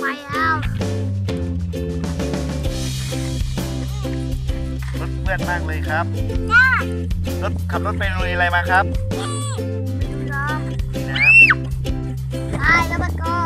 ไปแล้วรถเพื่อนมากเลยครับจ้ารถขับรถไปโรงเรียนอะไรมาครับดูน้องมีน้ใช่แล้วมันก็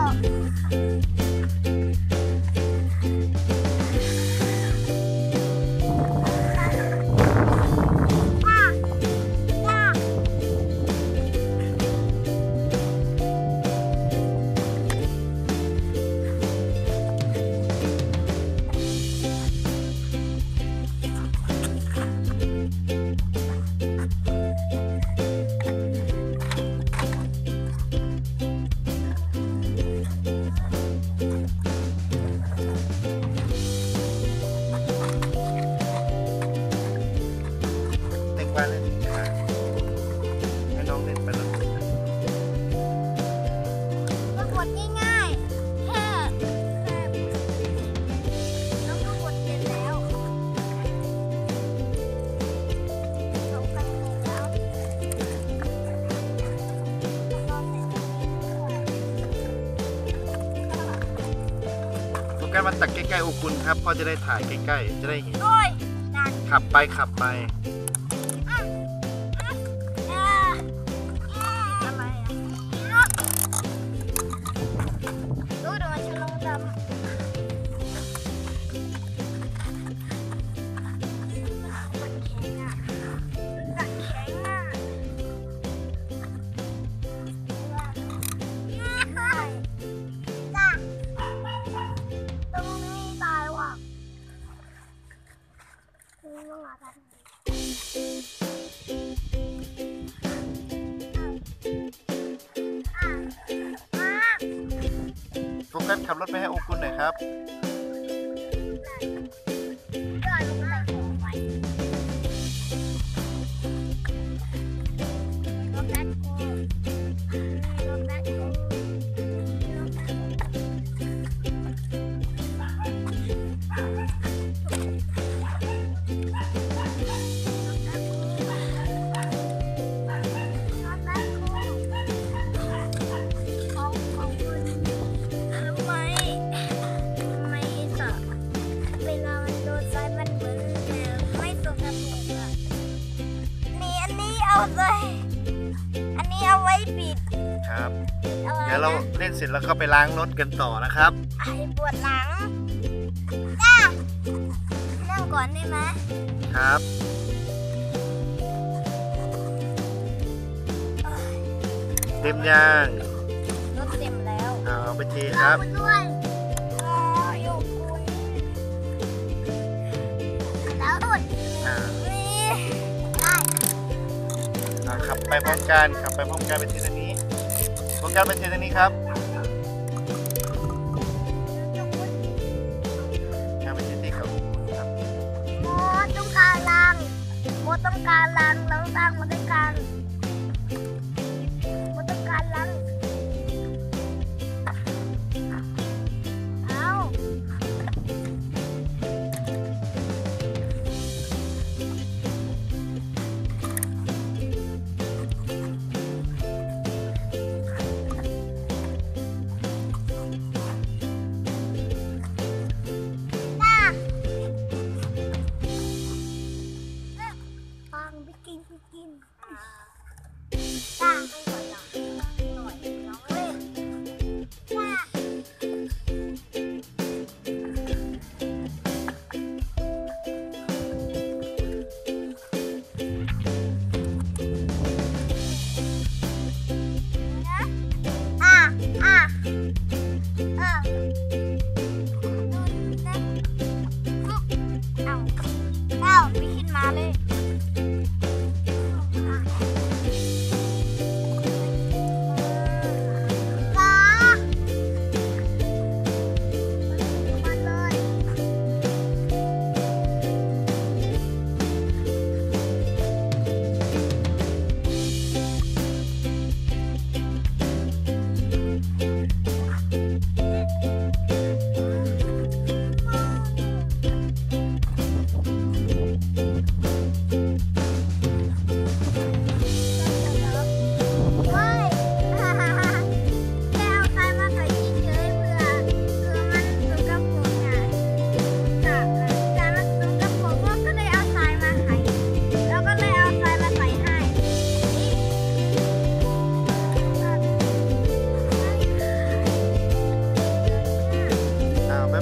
ำเล่นบ้านเล่นค่ะให้น้องเล่นไปเลยก็กดง่ายๆแค่น้องก็กดเสร็จแล้วส่งไปแล้วโฟกัสมาตักใกล้ๆอุคุณครับพ่อจะได้ถ่ายใกล้ๆจะได้เห็นโอ้ยดันขับไปขับไปอะไรอ่ะดูเดี๋ยวมันจะลงดำมันแข็งอ่ะมันแข็งอ่ะจ้าตรงนี้ตายว่ะนี่มึงอ่ะท่านโฟกัสขับรถไปให้อุคุณหน่อยครับเลยอันนี้เอาไว้ปิด ครับอาไว้เดี๋ยวเราเล่นเสร็จแล้วก็ไปล้างรถกันต่อนะครับไอ้ปวดหลังจ้านั่งก่อนได้ไหมครับ เต็มยางรถเต็มแล้วเอาไปเทครับเอาด้วยอ๋ออยู่คุณแล้วหลุดอ่านี่ได้ขับไปพร้อมกันขับไปพร้อมกันไปที่ทางนี้โฟกัสไปที่ทางนี้ครับขับไปที่เขาครับโมต้องการลังโมต้องการลังแล้วลังมาด้วยกันโมต้องการลังเอา ฟังไปกิน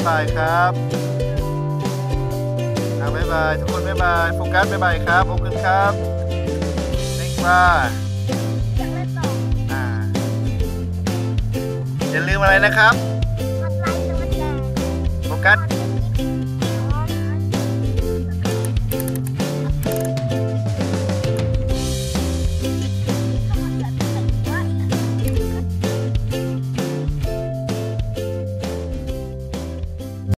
บายครับบ๊ายบายทุกคนบ๊ายบายโฟกัสบ๊ายบายครับขอบคุณครับเล่นว่าอยากเล่นต่ออย่าลืมอะไรนะครับกดไลค์กดแชร์โฟกัสกดติด